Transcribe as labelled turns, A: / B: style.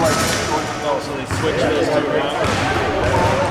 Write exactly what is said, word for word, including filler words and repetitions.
A: like.
B: Oh, so they switch those two around?